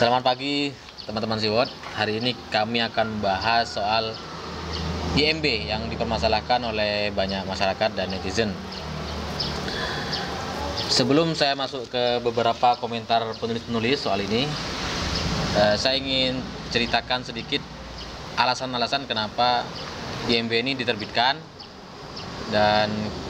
Selamat pagi teman-teman Siwot. Hari ini kami akan membahas soal IMB yang dipermasalahkan oleh banyak masyarakat dan netizen. Sebelum saya masuk ke beberapa komentar penulis-penulis soal ini, saya ingin ceritakan sedikit alasan-alasan kenapa IMB ini diterbitkan dan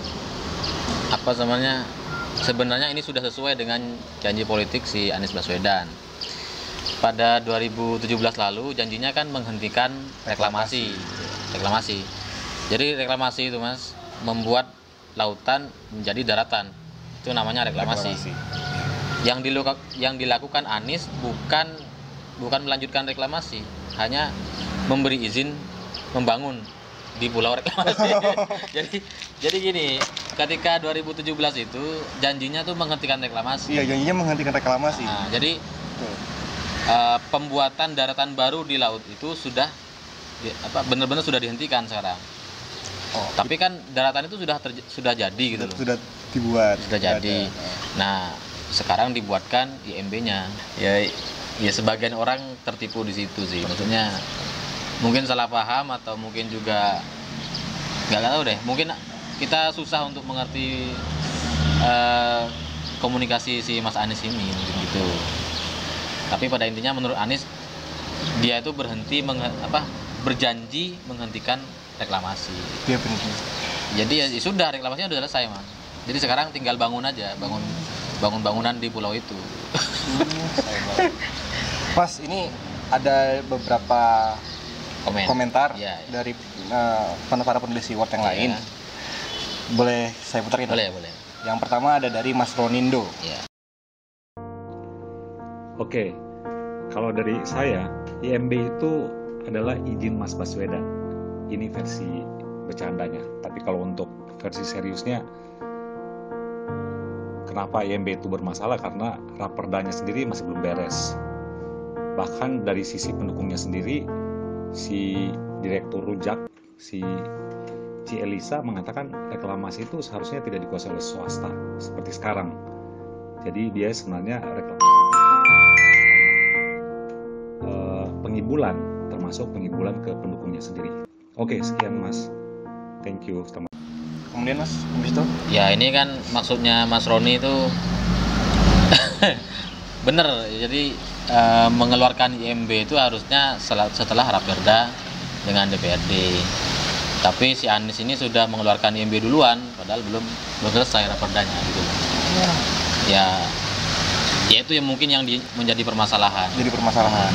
sebenarnya ini sudah sesuai dengan janji politik si Anies Baswedan. Pada 2017 lalu janjinya kan menghentikan reklamasi. Jadi reklamasi itu Mas, membuat lautan menjadi daratan. Itu namanya reklamasi. Yang dilakukan Anies bukan melanjutkan reklamasi, hanya memberi izin membangun di pulau reklamasi. jadi gini, ketika 2017 itu janjinya tuh menghentikan reklamasi. Iya, janjinya menghentikan reklamasi. Nah, jadi pembuatan daratan baru di laut itu sudah benar-benar sudah dihentikan sekarang. Tapi kan daratan itu sudah jadi gitu loh. Sudah dibuat. Sudah jadi. Nah, sekarang dibuatkan IMB-nya. Ya sebagian orang tertipu di situ sih. Maksudnya mungkin salah paham atau mungkin juga nggak tahu deh. Mungkin kita susah untuk mengerti komunikasi si Mas Anies ini mungkin gitu. Tapi pada intinya menurut Anies, dia itu berjanji menghentikan reklamasi. Dia berhenti. Jadi ya sudah, reklamasinya sudah selesai Mas. Jadi sekarang tinggal bangun aja, bangun bangunan di pulau itu. Mas, ini ada beberapa komentar dari para penulis Siwot yang lain. Boleh saya puterin? Boleh. Yang pertama ada dari Mas Ronindo. Oke, kalau dari saya, IMB itu adalah izin Mas Baswedan. Ini versi bercandanya. Tapi kalau untuk versi seriusnya, kenapa IMB itu bermasalah? Karena raperdanya sendiri masih belum beres. Bahkan dari sisi pendukungnya sendiri, si Direktur Rujak, si Ci Elisa mengatakan reklamasi itu seharusnya tidak dikuasai oleh swasta seperti sekarang. Jadi dia sebenarnya reklamasi pengibulan, termasuk pengibulan ke pendukungnya sendiri. Oke, sekian Mas. Thank you. Kemudian Mas, habis itu? Ya ini kan maksudnya Mas Roni itu bener. Jadi mengeluarkan IMB itu harusnya setelah Raperda dengan DPRD. Tapi si Anies ini sudah mengeluarkan IMB duluan, padahal belum selesai Raperdanya gitu. Ya itu yang mungkin yang menjadi permasalahan. Jadi permasalahan.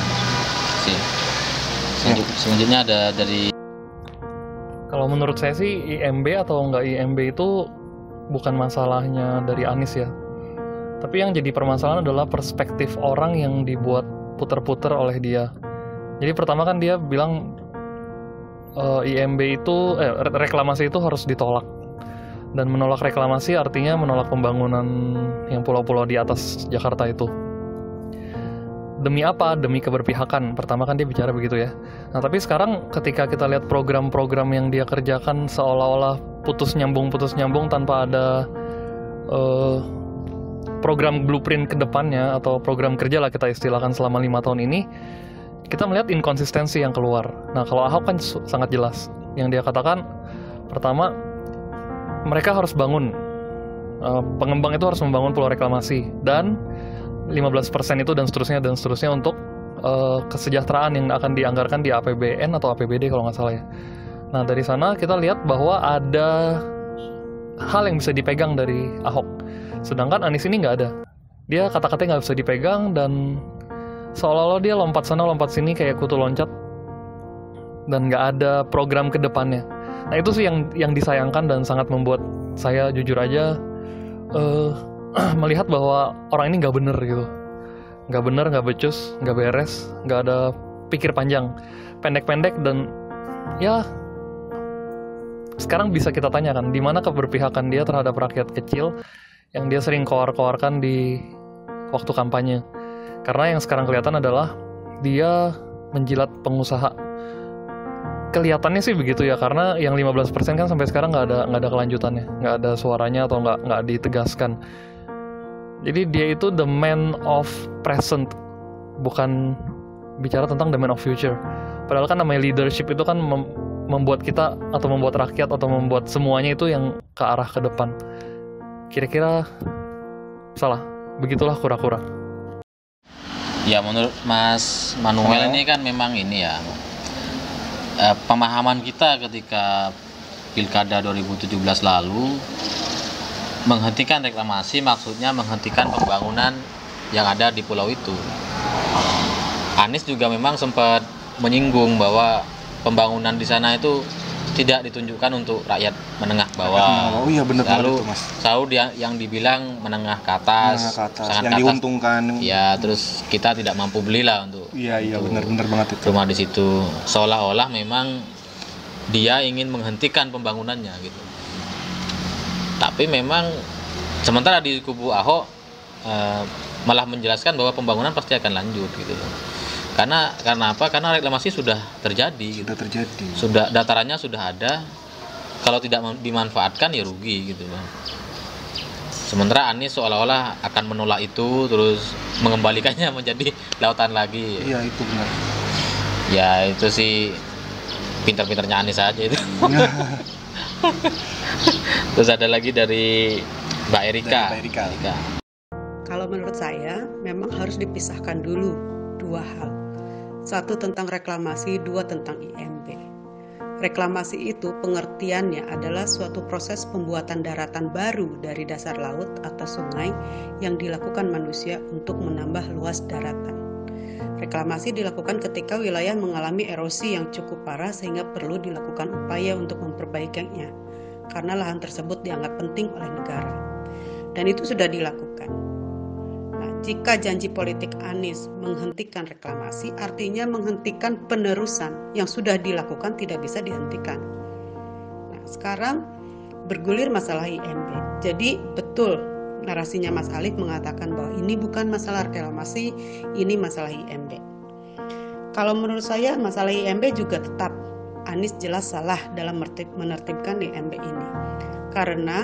Selanjutnya ada dari, kalau menurut saya sih IMB atau enggak IMB itu bukan masalahnya dari Anies ya. Tapi yang jadi permasalahan adalah perspektif orang yang dibuat puter-puter oleh dia. Jadi pertama kan dia bilang IMB itu reklamasi itu harus ditolak. Dan menolak reklamasi artinya menolak pembangunan yang pulau-pulau di atas Jakarta itu. Demi apa? Demi keberpihakan. Pertama kan dia bicara begitu ya. Nah tapi sekarang ketika kita lihat program-program yang dia kerjakan seolah-olah putus nyambung tanpa ada program blueprint ke depannya atau program kerja lah kita istilahkan selama 5 tahun ini, kita melihat inkonsistensi yang keluar. Nah kalau Ahok kan sangat jelas. Yang dia katakan, pertama, mereka harus bangun, pengembang itu harus membangun pulau reklamasi, dan 15% itu dan seterusnya untuk kesejahteraan yang akan dianggarkan di APBN atau APBD kalau nggak salah ya. Nah dari sana kita lihat bahwa ada hal yang bisa dipegang dari Ahok, sedangkan Anies ini nggak ada. Dia kata-katanya nggak bisa dipegang dan seolah-olah dia lompat sana lompat sini kayak kutu loncat dan nggak ada program ke depannya. Nah itu sih yang disayangkan dan sangat membuat saya jujur aja melihat bahwa orang ini nggak bener gitu, nggak becus, nggak beres, nggak ada pikir panjang, pendek-pendek. Dan ya sekarang bisa kita tanyakan di mana keberpihakan dia terhadap rakyat kecil yang dia sering koar-koarkan di waktu kampanye. Karena yang sekarang kelihatan adalah dia menjilat pengusaha. Kelihatannya sih begitu ya, karena yang 15% kan sampai sekarang nggak ada kelanjutannya, nggak ada suaranya atau nggak ditegaskan. Jadi dia itu the man of present, bukan bicara tentang domain of future. Padahal kan namanya leadership itu kan membuat kita atau membuat rakyat atau membuat semuanya itu yang ke arah ke depan. Kira-kira salah, begitulah kura-kura. Ya menurut Mas Manuel ini kan memang ini ya, pemahaman kita ketika Pilkada 2017 lalu menghentikan reklamasi maksudnya menghentikan pembangunan yang ada di pulau itu. Anies juga memang sempat menyinggung bahwa pembangunan di sana itu tidak ditunjukkan untuk rakyat menengah bawah. Oh iya benar Lalu itu, Mas. selalu yang dibilang menengah ke atas, yang sangat ke atas. diuntungkan. Ya, terus kita tidak mampu belilah untuk benar banget itu. rumah di situ. Seolah-olah memang dia ingin menghentikan pembangunannya gitu. Tapi memang sementara di kubu Ahok malah menjelaskan bahwa pembangunan pasti akan lanjut gitu. Karena apa? Karena reklamasi sudah terjadi. Sudah datarannya sudah ada. Kalau tidak dimanfaatkan ya rugi gitu. Sementara Anies seolah-olah akan menolak itu, terus mengembalikannya menjadi lautan lagi. Iya itu benar. Ya itu sih pintar-pintarnya Anies aja itu. Terus ada lagi dari Mbak Erika. Kalau menurut saya memang harus dipisahkan dulu dua hal. Satu tentang reklamasi, dua tentang IMB. Reklamasi itu pengertiannya adalah suatu proses pembuatan daratan baru dari dasar laut atau sungai yang dilakukan manusia untuk menambah luas daratan. Reklamasi dilakukan ketika wilayah mengalami erosi yang cukup parah sehingga perlu dilakukan upaya untuk memperbaikinya karena lahan tersebut dianggap penting oleh negara. Dan itu sudah dilakukan. Nah, jika janji politik Anies menghentikan reklamasi, artinya menghentikan penerusan yang sudah dilakukan tidak bisa dihentikan. Nah, sekarang bergulir masalah IMB. Jadi betul narasinya Mas Alif mengatakan bahwa ini bukan masalah reklamasi, ini masalah IMB. Kalau menurut saya masalah IMB juga tetap Anies jelas salah dalam menertibkan IMB ini. Karena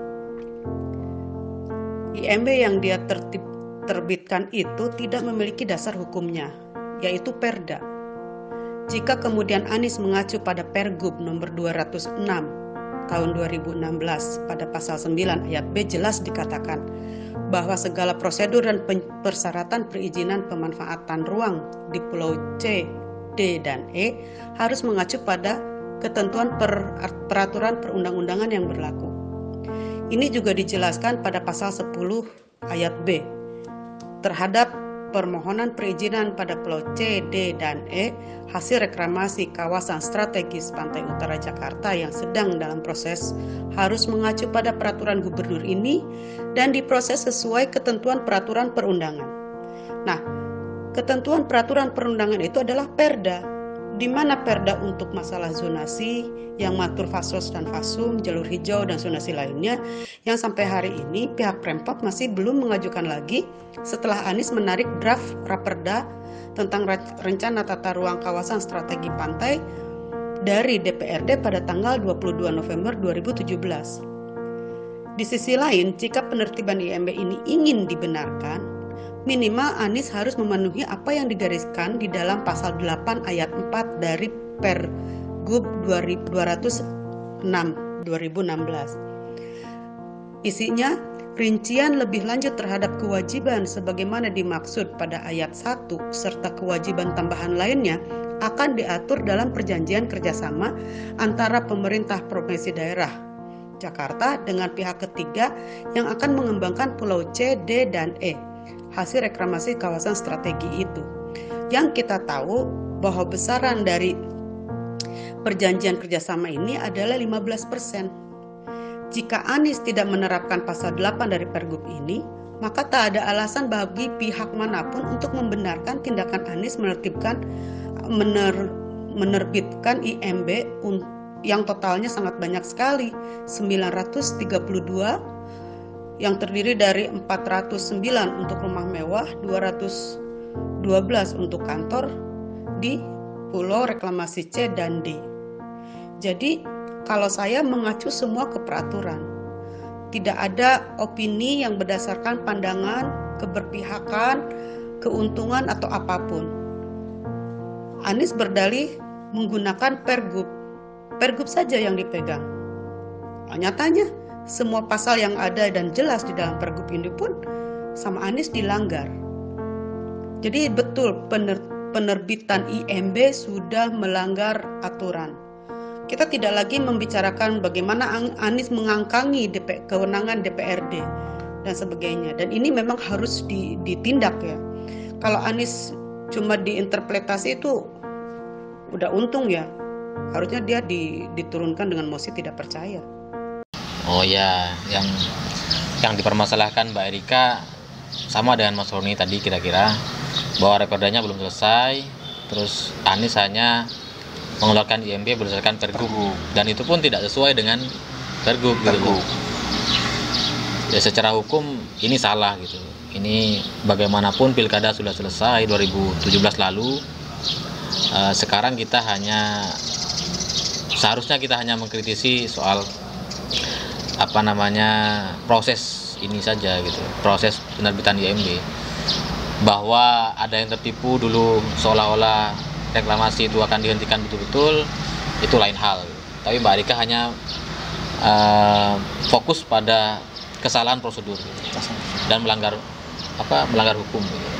IMB yang dia terbitkan itu tidak memiliki dasar hukumnya, yaitu Perda. Jika kemudian Anies mengacu pada Pergub nomor 206 tahun 2016 pada pasal 9 ayat B jelas dikatakan bahwa segala prosedur dan persyaratan perizinan pemanfaatan ruang di Pulau C, D, dan E harus mengacu pada ketentuan peraturan perundang-undangan yang berlaku. Ini juga dijelaskan pada pasal 10 ayat B. Terhadap permohonan perizinan pada Pulau C, D, dan E, hasil reklamasi kawasan strategis pantai utara Jakarta yang sedang dalam proses harus mengacu pada peraturan gubernur ini dan diproses sesuai ketentuan peraturan perundangan. Nah, ketentuan peraturan perundangan itu adalah Perda, di mana Perda untuk masalah zonasi yang mengatur fasos dan fasum, jalur hijau dan zonasi lainnya yang sampai hari ini pihak Pemprov masih belum mengajukan lagi setelah Anies menarik draft Raperda tentang rencana tata ruang kawasan strategi pantai dari DPRD pada tanggal 22 November 2017. Di sisi lain, jika penertiban IMB ini ingin dibenarkan, minimal Anies harus memenuhi apa yang digariskan di dalam pasal 8 ayat 4 dari Pergub 206 2016. Isinya, rincian lebih lanjut terhadap kewajiban sebagaimana dimaksud pada ayat 1 serta kewajiban tambahan lainnya akan diatur dalam perjanjian kerjasama antara pemerintah provinsi daerah Jakarta dengan pihak ketiga yang akan mengembangkan Pulau C, D, dan E, hasil reklamasi kawasan strategi itu. Yang kita tahu bahwa besaran dari perjanjian kerjasama ini adalah 15%. Jika Anies tidak menerapkan pasal 8 dari Pergub ini, maka tak ada alasan bagi pihak manapun untuk membenarkan tindakan Anies menerbitkan IMB yang totalnya sangat banyak sekali, 932 yang terdiri dari 409 untuk rumah mewah, 212 untuk kantor di Pulau Reklamasi C dan D. Jadi kalau saya mengacu semua ke peraturan, tidak ada opini yang berdasarkan pandangan, keberpihakan, keuntungan atau apapun. Anies berdalih menggunakan pergub. Pergub saja yang dipegang. Nyatanya semua pasal yang ada dan jelas di dalam pergub ini pun sama Anies dilanggar. Jadi betul penerbitan IMB sudah melanggar aturan. Kita tidak lagi membicarakan bagaimana Anies mengangkangi kewenangan DPRD dan sebagainya. Dan ini memang harus ditindak ya. Kalau Anies cuma diinterpretasi itu udah untung ya. Harusnya dia diturunkan dengan mosi tidak percaya. Oh ya, yang dipermasalahkan Mbak Erika sama dengan Mas Roni tadi kira-kira, bahwa rekordanya belum selesai, terus Anies hanya mengeluarkan IMB berdasarkan pergub, dan itu pun tidak sesuai dengan pergub gitu. Ya secara hukum ini salah gitu. Ini bagaimanapun pilkada sudah selesai 2017 lalu. Sekarang kita seharusnya kita hanya mengkritisi soal proses ini saja gitu, proses penerbitan IMB. Bahwa ada yang tertipu dulu seolah-olah reklamasi itu akan dihentikan betul-betul, itu lain hal. Tapi Mbak Rika hanya fokus pada kesalahan prosedur dan melanggar hukum.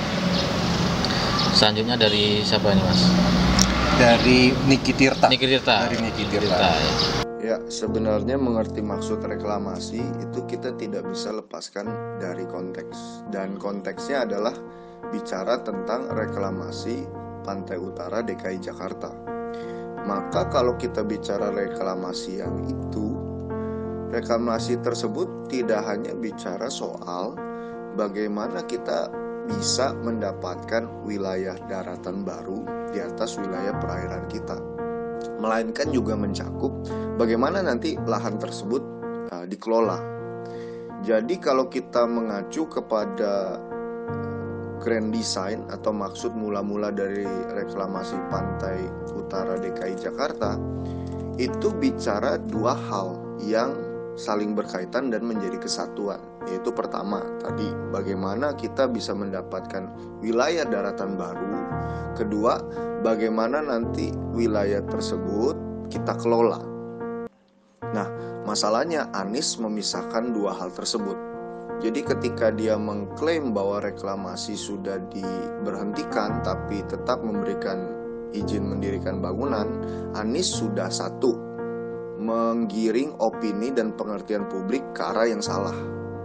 Selanjutnya dari siapa ini, Mas? Dari Niki Tirta. Dari Niki Tirta. Ya, sebenarnya mengerti maksud reklamasi itu kita tidak bisa lepaskan dari konteks. Dan konteksnya adalah bicara tentang reklamasi Pantai Utara DKI Jakarta. Maka kalau kita bicara reklamasi yang itu, reklamasi tersebut tidak hanya bicara soal bagaimana kita bisa mendapatkan wilayah daratan baru di atas wilayah perairan kita, melainkan juga mencakup bagaimana nanti lahan tersebut dikelola. Jadi kalau kita mengacu kepada grand design atau maksud mula-mula dari reklamasi Pantai Utara DKI Jakarta, itu bicara dua hal yang saling berkaitan dan menjadi kesatuan. Yaitu pertama, tadi bagaimana kita bisa mendapatkan wilayah daratan baru. Kedua, bagaimana nanti wilayah tersebut kita kelola. Nah, masalahnya Anies memisahkan dua hal tersebut. Jadi ketika dia mengklaim bahwa reklamasi sudah diberhentikan tapi tetap memberikan izin mendirikan bangunan, Anies sudah satu, menggiring opini dan pengertian publik ke arah yang salah.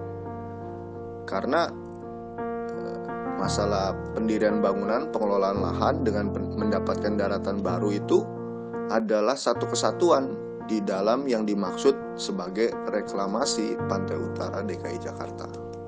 Karena masalah pendirian bangunan, pengelolaan lahan dengan mendapatkan daratan baru itu adalah satu kesatuan di dalam yang dimaksud sebagai reklamasi Pantai Utara DKI Jakarta.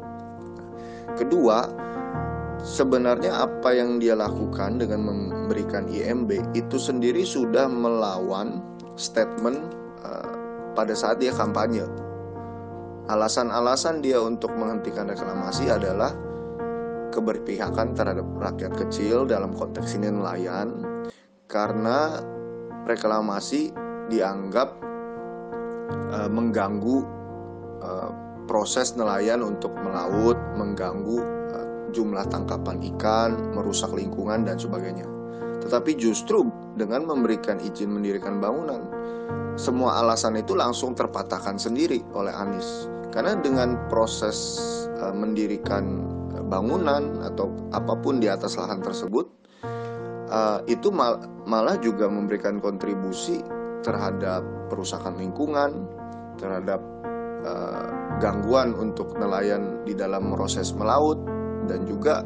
Kedua, sebenarnya apa yang dia lakukan dengan memberikan IMB itu sendiri sudah melawan statement pada saat dia kampanye. Alasan-alasan dia untuk menghentikan reklamasi adalah keberpihakan terhadap rakyat kecil, dalam konteks ini nelayan, karena reklamasi dianggap mengganggu proses nelayan untuk melaut, mengganggu jumlah tangkapan ikan, merusak lingkungan dan sebagainya. Tetapi justru dengan memberikan izin mendirikan bangunan, semua alasan itu langsung terpatahkan sendiri oleh Anies. Karena dengan proses mendirikan bangunan atau apapun di atas lahan tersebut, itu malah juga memberikan kontribusi terhadap perusakan lingkungan, terhadap gangguan untuk nelayan di dalam proses melaut, dan juga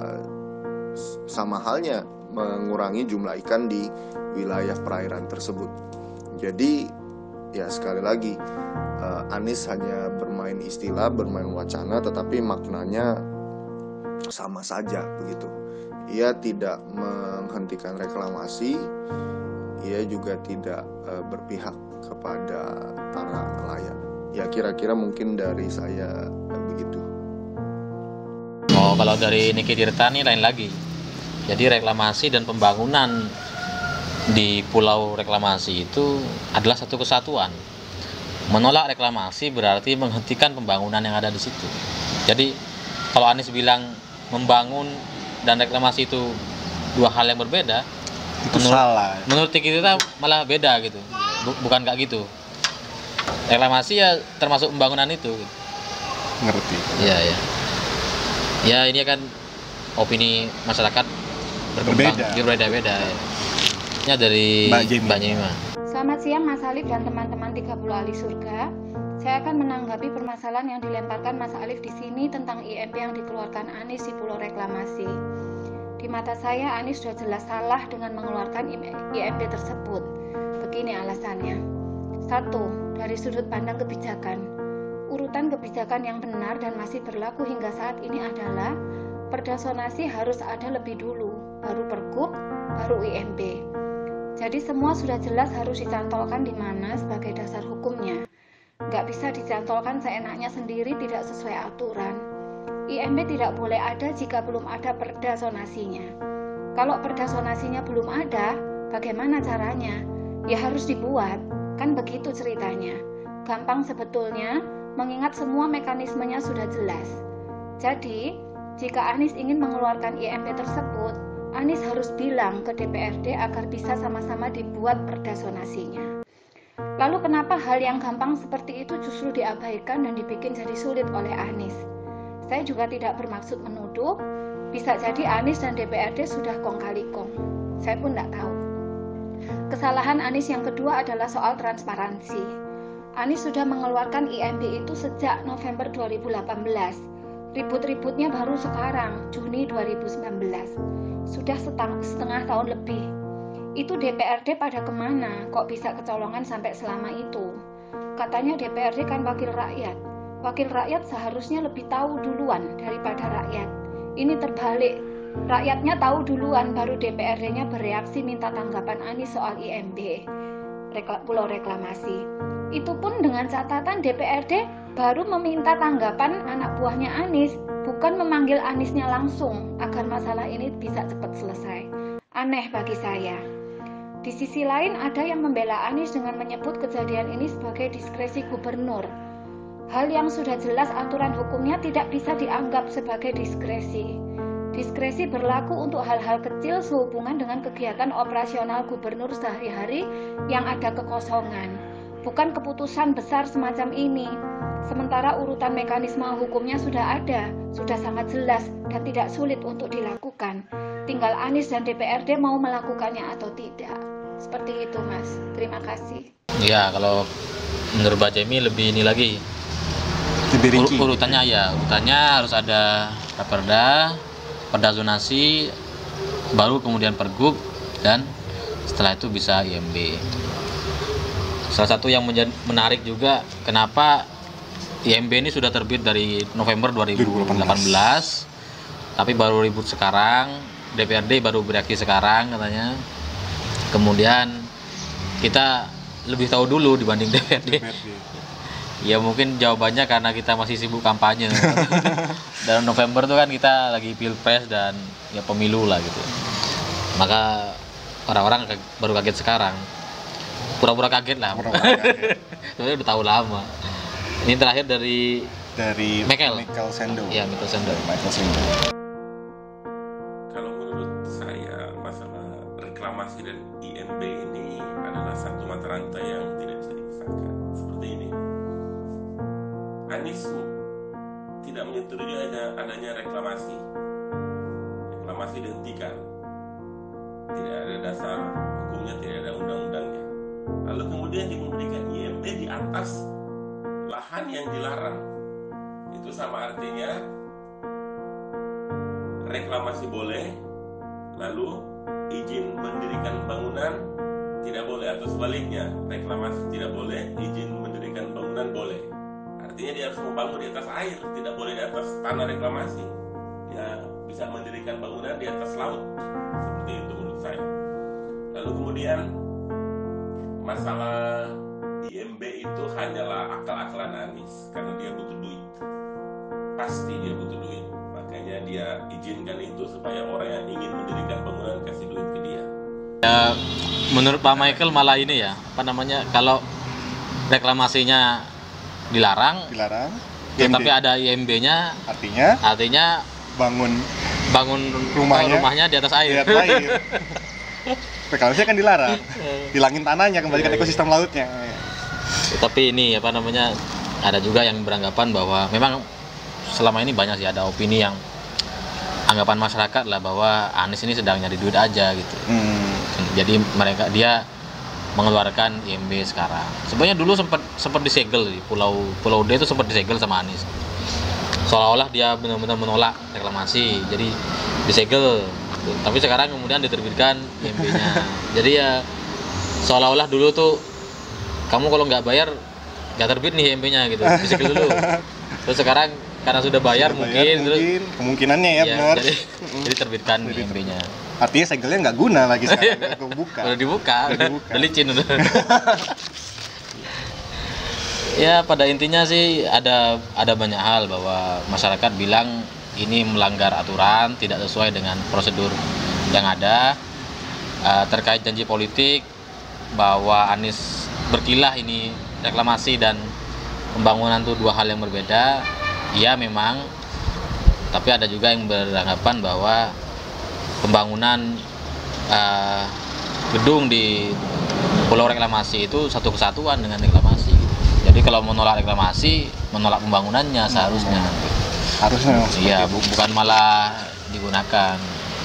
sama halnya mengurangi jumlah ikan di wilayah perairan tersebut. Jadi ya sekali lagi, Anies hanya bermain istilah, bermain wacana, tetapi maknanya sama saja begitu. Ia tidak menghentikan reklamasi, ia juga tidak berpihak kepada para nelayan. Ya kira-kira mungkin dari saya begitu. Oh, kalau dari Niki Tirta nih lain lagi. Jadi reklamasi dan pembangunan di pulau reklamasi itu adalah satu kesatuan. Menolak reklamasi berarti menghentikan pembangunan yang ada di situ. Jadi kalau Anies bilang membangun dan reklamasi itu dua hal yang berbeda, Itu salah. menurut kita malah beda gitu. Bukan kayak gitu. Reklamasi ya termasuk pembangunan itu. Ngerti. Iya, ya. Ya ini kan opini masyarakat berkembang berbeda-beda. Ya dari Mbak Jemima. Selamat siang Mas Alif dan teman-teman 30 ahli surga. Saya akan menanggapi permasalahan yang dilemparkan Mas Alif di sini tentang IMB yang dikeluarkan Anies di Pulau Reklamasi. Di mata saya, Anies sudah jelas salah dengan mengeluarkan IMB tersebut. Begini alasannya. 1. Dari sudut pandang kebijakan. Urutan kebijakan yang benar dan masih berlaku hingga saat ini adalah Perda zonasi harus ada lebih dulu, baru Pergub, baru IMB. Jadi semua sudah jelas harus dicantolkan di mana sebagai dasar hukumnya. Nggak bisa dicantolkan seenaknya sendiri tidak sesuai aturan. IMB tidak boleh ada jika belum ada perda zonasinya. Kalau perda zonasinya belum ada, bagaimana caranya? Ya harus dibuat, kan begitu ceritanya. Gampang sebetulnya, mengingat semua mekanismenya sudah jelas. Jadi, jika Anies ingin mengeluarkan IMB tersebut, Anies harus bilang ke DPRD agar bisa sama-sama dibuat perda zonasinya. Lalu kenapa hal yang gampang seperti itu justru diabaikan dan dibikin jadi sulit oleh Anies? Saya juga tidak bermaksud menuduh, bisa jadi Anies dan DPRD sudah kong kali kong. Saya pun tidak tahu. Kesalahan Anies yang kedua adalah soal transparansi. Anies sudah mengeluarkan IMB itu sejak November 2018. Ribut-ributnya baru sekarang, Juni 2019. Sudah setengah tahun lebih. Itu DPRD pada kemana? Kok bisa kecolongan sampai selama itu? Katanya DPRD kan wakil rakyat. Wakil rakyat seharusnya lebih tahu duluan daripada rakyat. Ini terbalik. Rakyatnya tahu duluan, baru DPRD-nya bereaksi minta tanggapan Anies soal IMB, Pulau Reklamasi. Itu pun dengan catatan DPRD baru meminta tanggapan anak buahnya Anies, bukan memanggil Aniesnya langsung agar masalah ini bisa cepat selesai. Aneh bagi saya. Di sisi lain ada yang membela Anies dengan menyebut kejadian ini sebagai diskresi gubernur. Hal yang sudah jelas aturan hukumnya tidak bisa dianggap sebagai diskresi. Diskresi berlaku untuk hal-hal kecil sehubungan dengan kegiatan operasional gubernur sehari-hari yang ada kekosongan, bukan keputusan besar semacam ini. Sementara urutan mekanisme hukumnya sudah ada, sudah sangat jelas dan tidak sulit untuk dilakukan. Tinggal Anies dan DPRD mau melakukannya atau tidak. Seperti itu, Mas. Terima kasih. Ya, kalau menurut Mbak Jemi lebih ini lagi. Urutannya harus ada perda zonasi, baru kemudian Pergub, dan setelah itu bisa IMB. Salah satu yang menarik juga, kenapa IMB ini sudah terbit dari November 2018, tapi baru ribut sekarang, DPRD baru bereaksi sekarang katanya. Kemudian kita lebih tahu dulu dibanding DPRD. Ya mungkin jawabannya karena kita masih sibuk kampanye. Dan November tuh kan kita lagi pilpres dan ya pemilu lah gitu. Maka orang-orang baru kaget sekarang. Pura-pura kaget lah. Sebenarnya udah tahu lama. Ini terakhir dari Michael Sendo. Iya, Michael Sendo. Kalau menurut saya masalah reklamasi dan IMB ini adalah satu mata rantai yang tidak bisa dipisahkan. Seperti ini. Anies tidak menyetujui adanya reklamasi. Reklamasi dihentikan. Tidak ada dasar hukumnya, tidak ada undang-undangnya. Lalu kemudian diberikan IMB di atas lahan yang dilarang. Itu sama artinya reklamasi boleh, lalu izin mendirikan bangunan tidak boleh, atau sebaliknya reklamasi tidak boleh, izin mendirikan bangunan boleh. Artinya dia harus membangun di atas air, tidak boleh di atas tanah reklamasi. Dia bisa mendirikan bangunan di atas laut, seperti itu menurut saya. Lalu kemudian masalah IMB itu hanyalah akal-akalan Anies, karena dia butuh duit. Pasti dia butuh duit, makanya dia izinkan itu supaya orang yang ingin mendirikan bangunan kasih duit ke dia. Ya, menurut Pak Michael malah ini ya, kalau reklamasinya dilarang, Dilarang. tapi ada IMB-nya, Artinya artinya bangun bangun rumahnya di atas air. Di atas air. Reklamasi kan dilarang. Hilangin tanahnya, kembalikan ekosistem lautnya. Tapi ini apa namanya, ada juga yang beranggapan bahwa memang selama ini banyak sih ada opini yang anggapan masyarakat lah bahwa Anies ini sedang nyari duit aja gitu. Jadi dia mengeluarkan IMB sekarang. Sebenarnya dulu sempat disegel di Pulau D itu sempat disegel sama Anies. Seolah-olah dia benar-benar menolak reklamasi, jadi disegel. Tapi sekarang kemudian diterbitkan IMB-nya. Jadi ya seolah-olah dulu tuh kamu kalau nggak bayar nggak terbit nih IMB-nya gitu, disegel dulu. Terus sekarang karena sudah bayar, mungkin terus kemungkinannya ya benar. Jadi terbitkan IMB-nya. Artinya segelnya nggak guna lagi sekarang, udah dibuka, udah licin udah. Ya pada intinya sih ada banyak hal bahwa masyarakat bilang ini melanggar aturan, tidak sesuai dengan prosedur yang ada. Terkait janji politik bahwa Anies berkilah ini reklamasi dan pembangunan itu dua hal yang berbeda. Iya memang, tapi ada juga yang beranggapan bahwa pembangunan gedung di Pulau Reklamasi itu satu kesatuan dengan reklamasi. Jadi kalau menolak reklamasi, menolak pembangunannya seharusnya. Harusnya. Iya, bukan malah digunakan.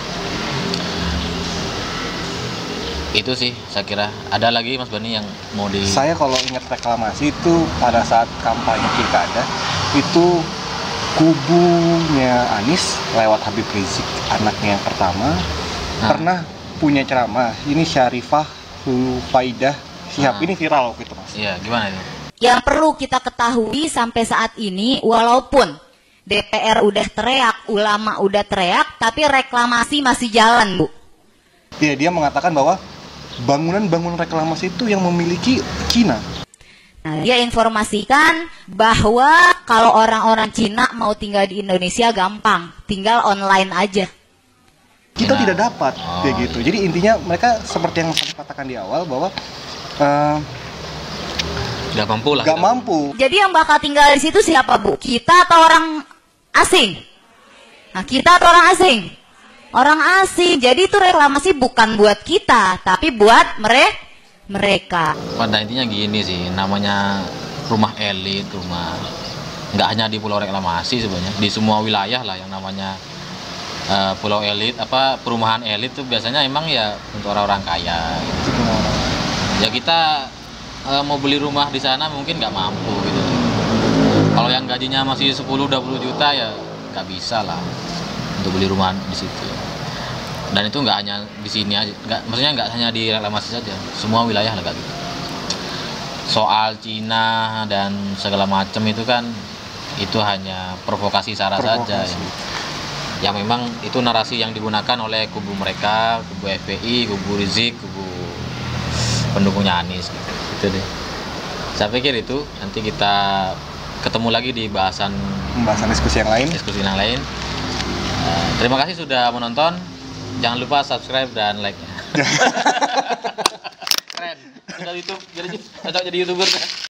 Itu sih saya kira. Ada lagi Mas Bani yang mau di... Saya kalau ingat reklamasi itu pada saat kampanye pilkada itu kubunya Anies lewat Habib Rizik, anaknya yang pertama, pernah punya ceramah. Ini Syarifah Faidah Shihab, ini viral waktu itu Mas. Iya, gimana itu? Yang perlu kita ketahui sampai saat ini, walaupun DPR udah teriak, ulama udah teriak, tapi reklamasi masih jalan, Bu. Iya, dia mengatakan bahwa bangunan-bangunan reklamasi itu yang memiliki Cina. Nah, dia informasikan bahwa kalau orang-orang Cina mau tinggal di Indonesia gampang, tinggal online aja. Kita tidak dapat kayak gitu. Jadi intinya mereka seperti yang saya katakan di awal bahwa nggak mampu lah. Nggak mampu. Jadi yang bakal tinggal di situ siapa, Bu? Kita atau orang asing? Nah, kita atau orang asing? Orang asing. Jadi itu reklamasi bukan buat kita, tapi buat mereka. Pada intinya gini sih, namanya rumah elit, nggak hanya di Pulau Reklamasi sebenarnya, di semua wilayah lah yang namanya pulau elit, perumahan elit tuh biasanya emang ya untuk orang-orang kaya. Ya kita mau beli rumah di sana mungkin nggak mampu gitu. Kalau yang gajinya masih 10-20 juta ya nggak bisa lah untuk beli rumah di situ. Dan itu nggak hanya di sini aja, maksudnya nggak hanya di reklamasi saja, semua wilayah lah gitu. Soal Cina dan segala macam itu kan itu hanya provokasi sara saja ya. Yang memang itu narasi yang digunakan oleh kubu mereka, kubu FPI, kubu Rizik, kubu pendukungnya Anies gitu. Itu deh. Saya pikir itu nanti kita ketemu lagi di pembahasan diskusi yang lain. Terima kasih sudah menonton. Jangan lupa subscribe dan like-nya. Keren. Sudah YouTube, jadi YouTuber.